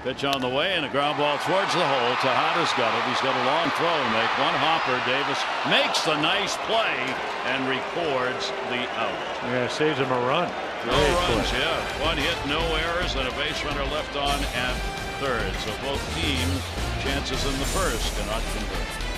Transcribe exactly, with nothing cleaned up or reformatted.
Pitch on the way and a ground ball towards the hole. Tejada's got it. He's got a long throw to make. One hopper. Davis makes the nice play and records the out. Yeah, saves him a run. No runs, yeah. One hit, no errors, and a base runner left on at third. So both teams' chances in the first cannot convert.